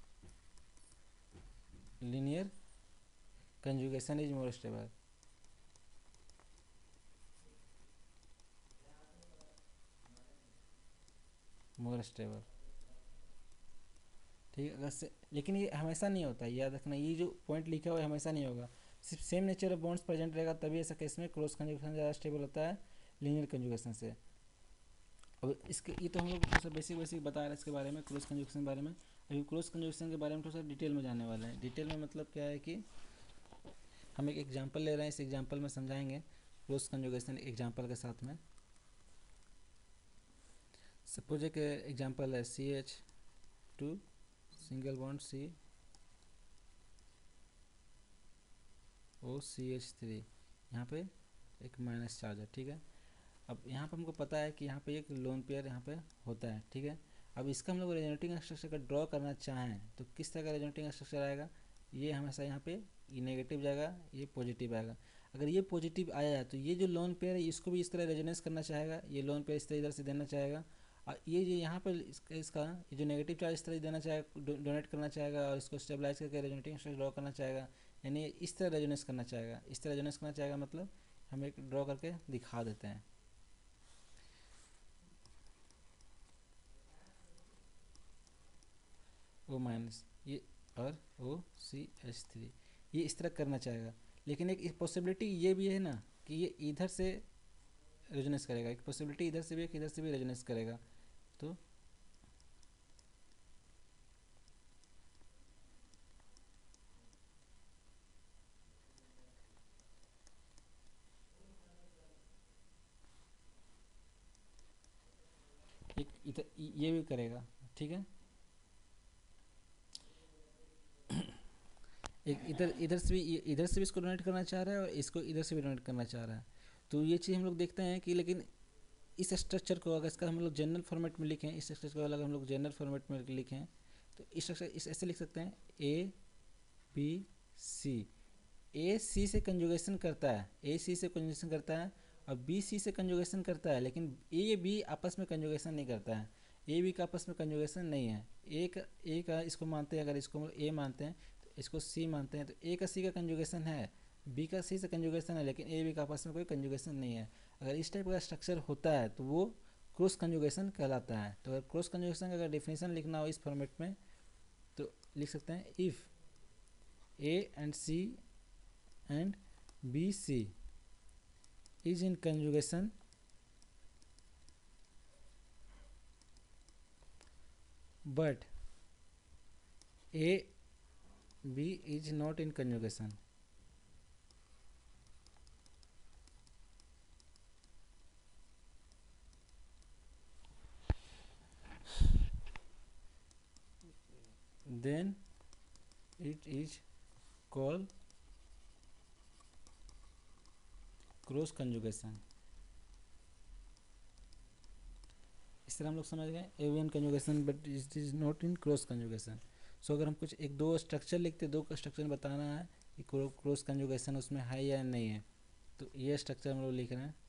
linear conjugation is more stable। More stable, ठीक है। अगर से, लेकिन ये हमेशा नहीं होता, याद रखना, ये जो पॉइंट लिखा हुआ है हमेशा नहीं होगा। सिर्फ same nature of bonds present रहेगा तभी ऐसा केस में क्रॉस कंजुगेशन ज़्यादा स्टेबल होता है लीनियर कंजुगेशन से। अब इसके ये तो हम लोग थोड़ा सा बेसिक बेसिक बता रहे हैं इसके बारे में, क्रॉस कंजुगेशन के बारे में। अभी क्रॉस कंजुगेशन के बारे में थोड़ा सा डिटेल में जाने वाले हैं। डिटेल में मतलब क्या है कि हम एक एग्जांपल ले रहे हैं, इस एग्जांपल में समझाएंगे क्रॉस कंजुगेशन एग्जांपल के साथ में। सपोज एक एग्जांपल है C H two single bond C O C H three, यहाँ पे एक माइनस चार्ज है, ठीक है। अब यहाँ पे हमको पता है कि यहाँ पे एक लोन पेयर यहाँ पे होता है, ठीक है। अब इसका हम लोग रेजोनेटिंग स्ट्रक्चर का ड्रॉ करना चाहें तो किस तरह का रेजोनेटिंग स्ट्रक्चर आएगा, ये हमेशा यहाँ पे ये नेगेटिव जाएगा, ये पॉजिटिव आएगा। अगर ये पॉजिटिव आया है तो ये जो लोन पेयर है इसको भी इस तरह रेजोनेंस करना चाहेगा, ये लोन पेयर इस तरह इधर से देना चाहेगा, और ये जो यहाँ पर इसका इसका ये जो नेगेटिव चार्ज इस तरह देना चाहेगा, डोनेट करना चाहेगा, और इसको स्टेबलाइज करके रेजोनेटिंग स्ट्रक्चर ड्रॉ करना चाहेगा, यानी इस तरह रेजोनेंस करना चाहेगा। इस तरह रेजोनेंस करना चाहेगा मतलब हम एक ड्रॉ करके दिखा देते हैं। ओ माइनस ये और ओ सी एच थ्री, ये इस तरह करना चाहेगा। लेकिन एक पॉसिबिलिटी ये भी है ना कि ये इधर से रेजोनेंस करेगा, एक पॉसिबिलिटी इधर से भी एक इधर से भी रेजोनेंस करेगा। तो इधर ये भी करेगा, ठीक है। एक इधर इधर से भी इधर से भी इसको डोनेट करना चाह रहा है और इसको इधर से भी डोनेट करना चाह रहा है। तो ये चीज़ हम लोग देखते हैं कि, लेकिन इस स्ट्रक्चर को अगर इसका हम लोग जनरल फॉर्मेट में लिखें, इस स्ट्रक्चर को अगर हम लोग जनरल फॉर्मेट में लिखें तो इस स्ट्रक्चर इस ऐसे लिख सकते हैं, ए बी सी। ए सी से कंजुगेशन करता है, ए सी से कंजुगेशन करता है और बी सी से कंजुगेशन करता है, लेकिन ए बी आपस में कंजुगेशन नहीं करता है, ए बी का आपस में कंजुगेशन नहीं है। ए का ए का इसको मानते हैं, अगर इसको ए मानते हैं तो इसको सी मानते हैं, तो ए का सी का कंजुगेशन है, बी का सी से कंजुगेशन है, लेकिन ए बी का आपस में कोई कंजुगेशन नहीं है। अगर इस टाइप का स्ट्रक्चर होता है तो वो क्रॉस कंजुगेशन कहलाता है। तो अगर क्रॉस कंजुगेशन का अगर डेफिनेशन लिखना हो इस फॉर्मेट में तो लिख सकते हैं, if A and C and B C is in conjugation but A B is not in conjugation, then it is called cross conjugation. इस तरह हम लोग समझ गए एवियन conjugation but it is not in cross conjugation. So अगर हम कुछ एक दो स्ट्रक्चर लिखते, दो का स्ट्रक्चर बताना है कि क्रॉस कंजुगेशन उसमें है या नहीं है, तो ये स्ट्रक्चर हम लोग लिख रहे हैं।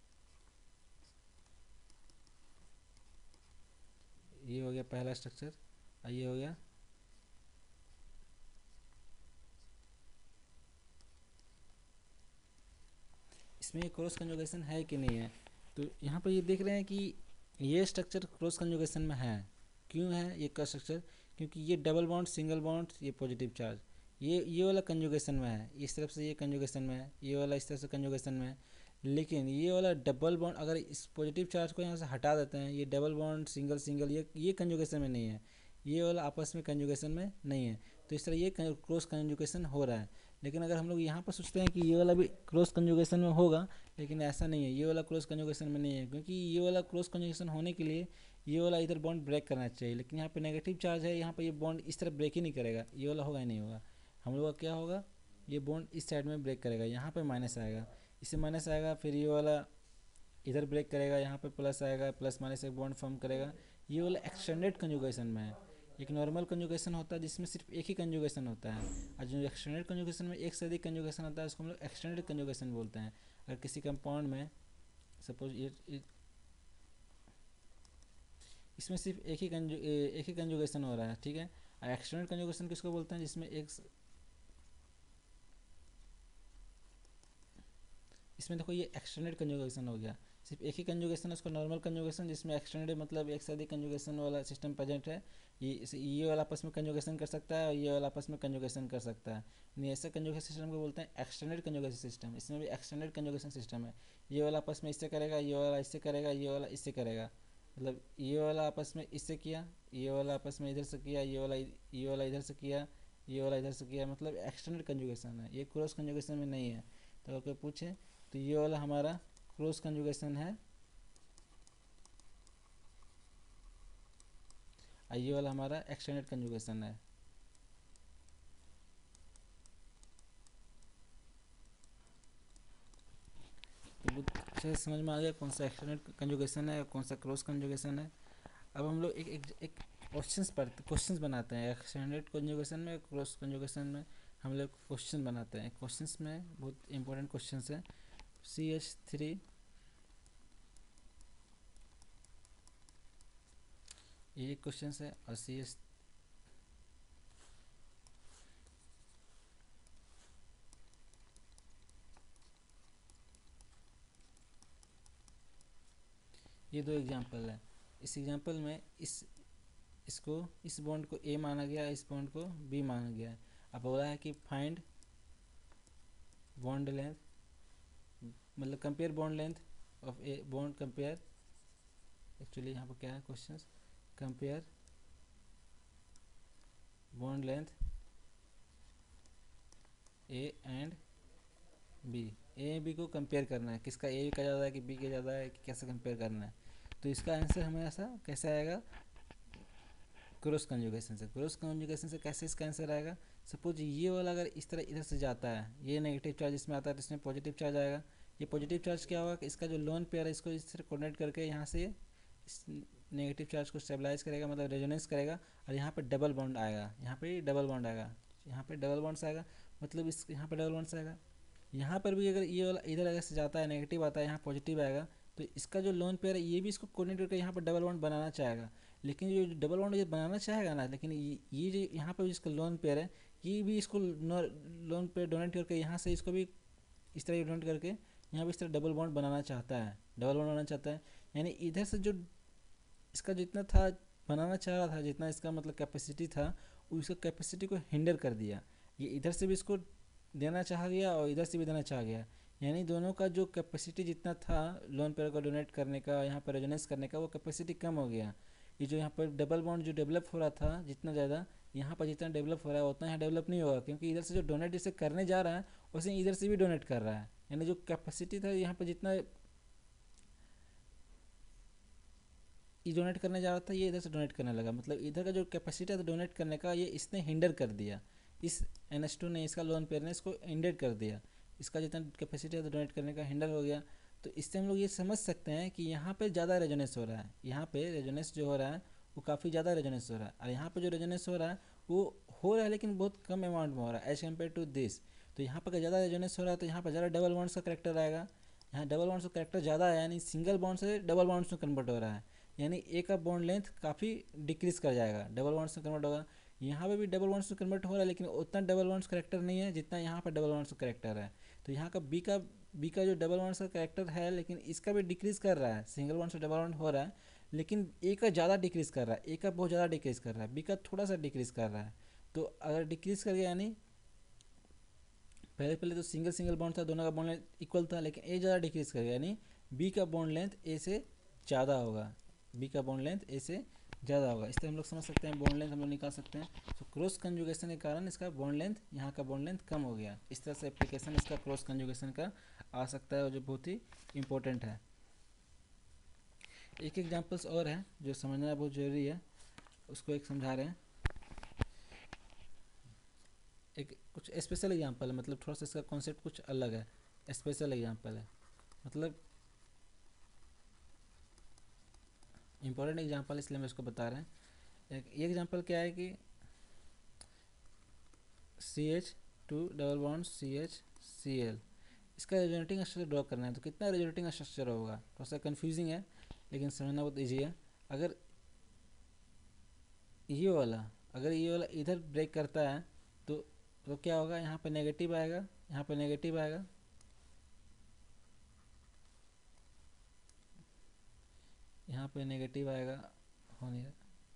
ये हो गया पहला स्ट्रक्चर, और ये हो गया इसमें क्रॉस कंजुगेशन है कि नहीं है। तो यहाँ पर ये देख रहे हैं कि ये स्ट्रक्चर क्रॉस कंजुगेशन में है। क्यों है ये का स्ट्रक्चर? क्योंकि ये डबल बॉन्ड, सिंगल बॉन्ड, ये पॉजिटिव चार्ज, ये ये वाला कंजुगेशन में है, इस तरफ से ये कंजुगेशन में है, ये वाला इस तरफ से कंजुगेशन में है। लेकिन ये वाला डबल बॉन्ड, अगर इस पॉजिटिव चार्ज को यहाँ से हटा देते हैं, ये डबल बॉन्ड, सिंगल सिंगल, ये ये कंजुगेशन में नहीं है, ये वाला आपस में कंजुगेशन में नहीं है। तो इस तरह ये क्रॉस कंजुगेशन हो रहा है। लेकिन अगर हम लोग यहाँ पर सोचते हैं कि ये वाला भी क्रॉस कंजुगेशन में होगा, लेकिन ऐसा नहीं है, ये वाला क्रॉस कंजुगेशन में नहीं है, क्योंकि ये वाला क्रॉस कंजुगेशन होने के लिए ये वाला इधर बॉन्ड ब्रेक करना चाहिए, लेकिन यहाँ पे नेगेटिव चार्ज है, यहाँ पे ये बॉन्ड इस तरह ब्रेक ही नहीं करेगा, ये वाला होगा ही नहीं होगा। हम लोग का क्या होगा, ये बॉन्ड इस साइड में ब्रेक करेगा, यहाँ पे माइनस आएगा, इससे माइनस आएगा, फिर ये वाला इधर ब्रेक करेगा, यहाँ पे प्लस आएगा, प्लस माइनस एक बॉन्ड फॉर्म करेगा। ये वाला एक्सटेंडेड कंजुगेशन में है। एक नॉर्मल कंजुगेशन होता है जिसमें सिर्फ एक ही कंजुगेशन होता है, और जो एक्सटेंडेड कंजुगेशन में एक से अधिक कंजुगेशन होता है उसको हम लोग एक्सटेंडेड कंजुगेशन बोलते हैं। अगर किसी कंपाउंड में सपोज ये, ये इसमें सिर्फ एक ही कंजु एक ही कंजुगेशन हो रहा है, ठीक है। और एक्सटेंडेड कंजुगेशन किसको बोलते हैं? जिसमें एक, इसमें देखो ये एक्सटेंडेड कंजुगेशन हो गया, सिर्फ एक ही कंजुगेशन है, उसका नॉर्मल कंजुगेशन, जिसमें एक्सटेंडेड मतलब एक से अधिक कंजुगेशन वाला सिस्टम प्रेजेंट है। ये ये वाला आपस में कंजुगेशन कर सकता है और ये वाला आपस में कंजुगेशन कर सकता है। नहीं, ऐसे कंजुगेशन सिस्टम को बोलते हैं एक्सटेंडेड कंजुगेशन सिस्टम। इसमें भी एक्सटेंडेड कंजुगेशन सिस्टम है, ये वाला आपस में इससे करेगा, ये वाला इससे करेगा, ये वाला इससे करेगा, मतलब ये वाला आपस में इससे किया, ये वाला आपस में इधर से किया, ये वाला ये वाला इधर से किया, ये वाला इधर से किया, मतलब एक्सटेंडेड कंजुगेशन है, ये क्रॉस कंजुगेशन में नहीं है। तो अगर कोई पूछे तो ये वाला हमारा क्रॉस कंजुगेशन है, और ये वाला हमारा एक्सटेंडेड कंजुगेशन है। तो बहुत अच्छे से समझ में आ गया कौन सा एक्सटेंडेड कंजुगेशन है और कौन सा क्रॉस कंजुगेशन है। अब हम लोग एक एक, एक क्वेश्चंस पढ़ते क्वेश्चंस बनाते हैं। एक्सटेंडेड कंजुगेशन में, क्रॉस कंजुगेशन में हम लोग क्वेश्चन बनाते हैं। क्वेश्चंस में बहुत इंपॉर्टेंट क्वेश्चंस है। सी एच थ्री ये क्वेश्चन है, और सी एच ये दो एग्जाम्पल है। इस एग्जाम्पल में इस इसको इस बॉन्ड को ए माना गया, इस बॉन्ड को बी माना गया है। अब बोला है कि फाइंड बॉन्ड लेंथ, मतलब compare bond length of A bond, compare, actually यहाँ पर क्या है question, compare bond length A and B. A B को कंपेयर करना है, किसका ए का ज़्यादा है कि बी का ज़्यादा है, कि कैसे कंपेयर करना है। तो इसका आंसर हमें ऐसा कैसे आएगा, क्रॉस कंजुगेशन से। क्रॉस कंजुगेशन से कैसे इसका आंसर आएगा, सपोज ये वाला अगर इस तरह इधर से जाता है, ये नेगेटिव चार्ज इसमें आता है तो इसमें पॉजिटिव चार्ज आएगा। ये पॉजिटिव चार्ज क्या होगा कि इसका जो लोन पेयर है इसको इस तरह कोऑर्डिनेट करके यहाँ से इस नेगेटिव चार्ज को स्टेबलाइज करेगा, मतलब रेजोनेंस करेगा, और यहाँ पर डबल बॉन्ड आएगा, यहाँ पे डबल बॉन्ड आएगा, यहाँ पे डबल बॉन्ड्स आएगा, मतलब इस यहाँ पे डबल बॉन्ड्स आएगा। यहाँ पर भी अगर ये वाला इधर अगर से जाता है नेगेटिव आता है, यहाँ पॉजिटिव आएगा, तो इसका जो लोन पेयर है ये भी इसको कोऑर्डिनेट करके यहाँ पर डबल बॉन्ड बनाना चाहेगा। लेकिन ये डबल बॉन्ड ये बनाना चाहेगा ना, लेकिन ये ये जो यहाँ पर जिसका लोन पेयर है ये भी इसको लोन पेयर डोनेट करके यहाँ से इसको भी इस तरह डोनेट करके यहाँ पर इस तरह डबल बॉन्ड बनाना चाहता है, डबल बॉन्ड बनाना चाहता है। यानी इधर से जो इसका जितना था बनाना चाह रहा था, जितना इसका मतलब कैपेसिटी था, उसका कैपेसिटी को हिंडर कर दिया। ये इधर से भी इसको देना चाह गया और इधर से भी देना चाह गया, यानी दोनों का जो कैपेसिटी जितना था लोन पेयर को डोनेट करने का, यहाँ पर रेजोनेंस करने का, वो कैपेसिटी कम हो गया। ये जो यहाँ पर डबल बॉन्ड जो डेवलप हो रहा था जितना ज़्यादा, यहाँ पर जितना डेवलप हो रहा है उतना यहाँ डेवलप नहीं होगा, क्योंकि इधर से जो डोनेट जिससे करने जा रहा है उसे इधर से भी डोनेट कर रहा है। यानी जो कैपेसिटी था यहाँ पर जितना ये डोनेट करने जा रहा था, ये इधर से डोनेट करने लगा, मतलब इधर का जो कैपेसिटी था डोनेट करने का ये इसने हिंडर कर दिया, इस एन एच टू ने, इसका लोन पेयर ने इसको हिंडर कर दिया, इसका जितना कैपेसिटी है डोनेट करने का हिंडर हो गया। तो इससे हम लोग ये समझ सकते हैं कि यहाँ पे ज़्यादा रेजोनेंस हो रहा है, यहाँ पे रेजोनेंस जो हो रहा है वो काफ़ी ज़्यादा रेजोनेंस हो रहा है, और यहाँ पे जो रेजोनेंस हो रहा है वो हो रहा है लेकिन बहुत कम अमाउंट में हो रहा है एज कम्पेयर टू दिस। तो यहाँ पर ज़्यादा रेजोनेंस हो रहा है तो यहाँ पर ज़्यादा डबल बॉन्ड्स का करेक्टर आएगा, यहाँ डबल बॉन्ड्स का करेक्टर ज़्यादा है, यानी सिंगल बॉन्ड से डबल बॉन्ड्स में कन्वर्ट हो रहा है, यानी ए का बॉन्ड लेंथ काफ़ी डिक्रीज कर जाएगा, डबल बॉन्ड्स में कन्वर्ट होगा। यहाँ पे भी डबल बॉन्ड्स में कन्वर्ट हो रहा है लेकिन उतना डबल बॉन्ड्स करेक्टर नहीं है जितना यहाँ पर डबल बॉन्ड्स का करेक्टर है। तो यहाँ का बी का बी का जो डबल बॉन्ड्स का करेक्टर है लेकिन इसका भी डिक्रीज कर रहा है, सिंगल बॉन्ड से डबल बॉन्ड हो रहा है, लेकिन ए का ज़्यादा डिक्रीज कर रहा है, ए का बहुत ज़्यादा डिक्रीज कर रहा है, बी का थोड़ा सा डिक्रीज कर रहा है। तो अगर डिक्रीज कर गया यानी पहले पहले तो सिंगल सिंगल बॉन्ड था, दोनों का बॉन्ड लेंथ इक्वल था, लेकिन ए ज़्यादा डिक्रीज कर गया, यानी बी का बॉन्ड लेंथ ए से ज़्यादा होगा, बी का बॉन्ड लेंथ ए से ज़्यादा होगा। इस तरह हम लोग समझ सकते हैं, बॉन्ड लेंथ हम लोग निकाल सकते हैं। तो क्रॉस कंजुगेशन के कारण इसका बॉन्ड लेंथ, यहाँ का बॉन्ड लेंथ कम हो गया। इस तरह से एप्लीकेशन इसका क्रॉस कंजुगेशन का आ सकता है, जो बहुत ही इम्पोर्टेंट है। एक एग्जाम्पल्स और है जो समझना बहुत ज़रूरी है, उसको एक समझा रहे हैं। एक कुछ स्पेशल एग्जाम्पल है, मतलब थोड़ा सा इसका कॉन्सेप्ट कुछ अलग है, स्पेशल एग्जाम्पल है, मतलब इम्पोर्टेंट एग्जांपल, इसलिए मैं इसको बता रहे हैं। एक एग्जांपल क्या है कि C H two double bond C H C L, इसका रेजोनेटिंग स्ट्रक्चर ड्रॉ करना है। तो कितना रेजोनेटिंग स्ट्रक्चर होगा, थोड़ा सा कन्फ्यूजिंग है लेकिन समझना बहुत ईजी है। अगर ये वाला अगर ये वाला इधर ब्रेक करता है तो तो क्या होगा, यहाँ पे नेगेटिव आएगा, यहाँ पे नेगेटिव आएगा, यहाँ पे नेगेटिव आएगा, हो नहीं रहा,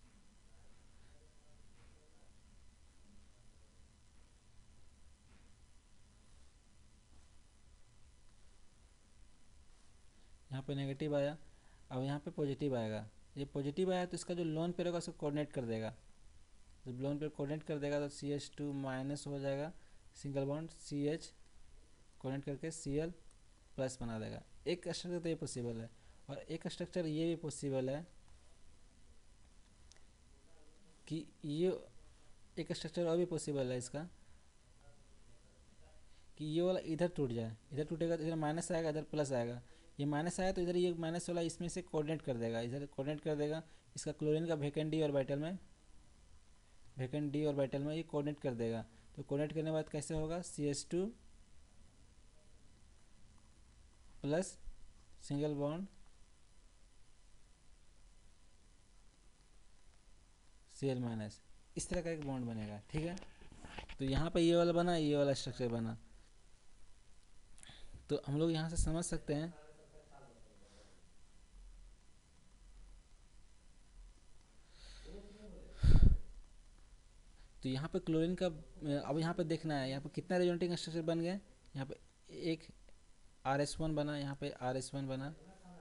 यहाँ पे नेगेटिव आया, अब यहाँ पे पॉजिटिव आएगा। ये पॉजिटिव आया तो इसका जो लोन पेयर होगा उसको कोऑर्डिनेट कर देगा, जब लोन पेयर कोऑर्डिनेट कर देगा तो सी एच टू माइनस हो जाएगा, single bond C H coordinate करके सी एल प्लस बना देगा। एक स्ट्रक्चर तो ये पॉसिबल है, और एक स्ट्रक्चर ये भी पॉसिबल है कि ये एक स्ट्रक्चर और भी पॉसिबल है इसका, कि ये वाला इधर टूट जाए, इधर टूटेगा तो इधर माइनस आएगा, इधर प्लस आएगा, ये माइनस आया तो इधर ये माइनस वाला इसमें से कोऑर्डिनेट कर देगा, इधर कोऑर्डिनेट कर देगा, इसका क्लोरीन का वैकेंट डी ऑर्बिटल में वैकेंट डी ऑर्बिटल में ये कोऑर्डिनेट कर देगा। तो कोऑर्डिनेट करने के बाद कैसे होगा, C H two plus single bond C L minus, इस तरह का एक बॉन्ड बनेगा। ठीक है, तो यहाँ पे ये वाला बना, ये वाला स्ट्रक्चर बना, तो हम लोग यहाँ से समझ सकते हैं तो यहाँ पे क्लोरीन का, अब यहाँ पे देखना है यहाँ पे कितना रेजोनेटिंग स्ट्रक्चर बन गए। यहाँ पे एक आर एस वन बना, यहाँ पे आर एस वन बना,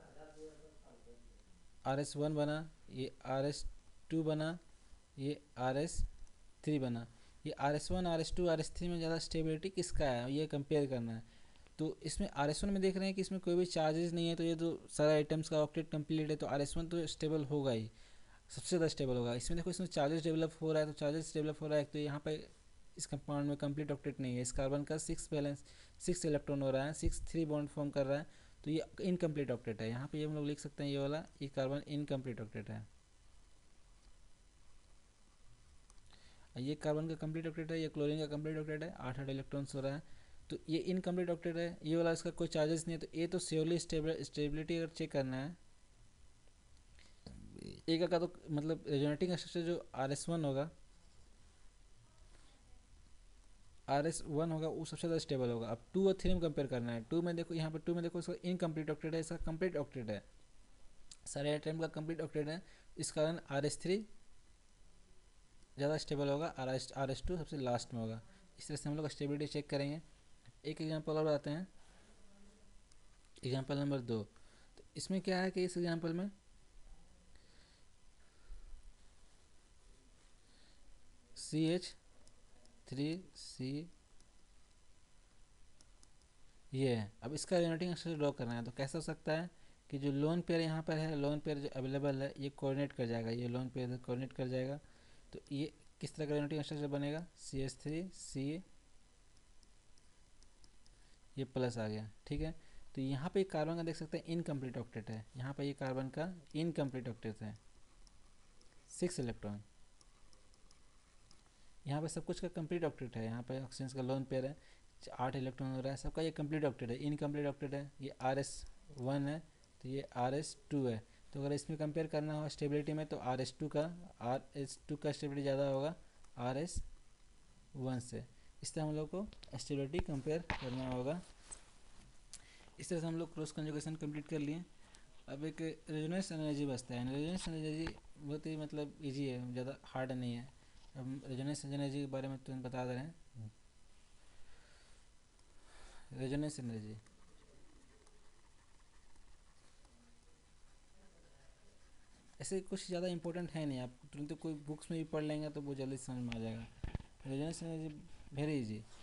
आर एस वन बना, ये आर एस टू बना, ये आर एस थ्री बना। ये R S one R S two R S three में ज़्यादा स्टेबिलिटी किसका है ये कंपेयर करना है। तो इसमें आर एस वन में देख रहे हैं कि इसमें कोई भी चार्जेस नहीं है, तो ये तो सारे आइटम्स का ऑक्टेट कंप्लीट है, तो आर एस वन तो स्टेबल होगा ही, सबसे ज़्यादा स्टेबल होगा। इसमें देखो इसमें चार्जेस डेवलप हो रहा है, तो चार्जेस डेवलप हो रहा है तो यहाँ पे इस कंपाउंड में कंप्लीट ऑक्टेट नहीं है, इस कार्बन का सिक्स बैलेंस सिक्स इलेक्ट्रॉन हो रहा है, सिक्स थ्री बॉन्ड फॉर्म कर रहा है, तो ये इनकम्प्लीट ऑक्टेट है। यहाँ पे ये हम लोग लिख सकते हैं ये वाला, ये कार्बन इनकम्प्लीट ऑक्टेट है। ये कार्बन का कंप्लीट ऑक्टेट है, ये क्लोरीन का कंप्लीट ऑक्टेट है, आठ आठ इलेक्ट्रॉन्स हो रहा है, तो ये इनकम्प्लीट ऑक्टेट है। ये वाला इसका कोई चार्जेस नहीं है, तो ये तो श्योरली स्टेबिलिटी अगर चेक करना है एक का, तो मतलब रेजोनेटिंग स्ट्रक्चर जो आर एस वन होगा, आर एस वन होगा वो सबसे ज़्यादा स्टेबल होगा। अब टू और थ्री में कंपेयर करना है, टू में देखो यहाँ पर टू में देखो इसका इनकम्प्लीट ऑक्टेट है, इसका कंप्लीट ऑक्टेट है, सारे आइटम का कंप्लीट ऑक्टेट है, इस कारण आर एस थ्री ज़्यादा स्टेबल होगा, R S R S two सबसे लास्ट में होगा। इस तरह से हम लोग स्टेबिलिटी चेक करेंगे। एक एग्जांपल और बताते हैं, एग्जांपल नंबर दो। तो इसमें क्या है कि इस एग्जांपल में सी एच थ्री सी ये है। अब इसका यूनिटिंग स्ट्रक्चर ड्रॉ करना है, तो कैसा हो सकता है कि जो लोन पेयर यहाँ पर है, लोन पेयर जो अवेलेबल है ये कोऑर्डिनेट कर जाएगा, ये लोन पेयर कोऑर्डिनेट कर जाएगा, तो ये किस तरह का यूनिटिंग स्ट्रक्चर बनेगा, सी एच थ्री सी ये प्लस आ गया, ठीक है। तो यहाँ पे कार्बन का देख सकते हैं इनकम्प्लीट ऑक्टेट है, यहाँ पे ये कार्बन का इनकम्प्लीट ऑक्टेट है, सिक्स इलेक्ट्रॉन। यहाँ पे सब कुछ का कंप्लीट ऑक्टेट है, यहाँ पे ऑक्सीजन का लोन पेयर है, आठ इलेक्ट्रॉन हो रहा है, सबका ये कंप्लीट ऑक्टेट है, इनकम्प्लीट ऑक्टेट है, ये आर एस वन है, तो ये आर एस टू है। तो अगर इसमें कंपेयर करना हो स्टेबिलिटी में, तो आर एस टू का आर एस टू का स्टेबिलिटी ज़्यादा होगा आर एस वन से। इस तरह हम लोग को स्टेबिलिटी कंपेयर करना होगा। इस तरह से हम लोग क्रॉस कंजुगेशन कंप्लीट कर लिए। अब एक रेजोनेंस एनर्जी बचता है, रेजोनेंस एनर्जी बहुत ही मतलब इजी है, ज़्यादा हार्ड नहीं है। अब रेजोनेंस एनर्जी के बारे में तुम बता दे रहे हैं। रेजोनेंस एनर्जी ऐसे कुछ ज़्यादा इंपॉर्टेंट है नहीं, आप तुरंत कोई बुक्स में भी पढ़ लेंगे तो वो जल्दी समझ में आ जाएगा। Resonance energy very easy.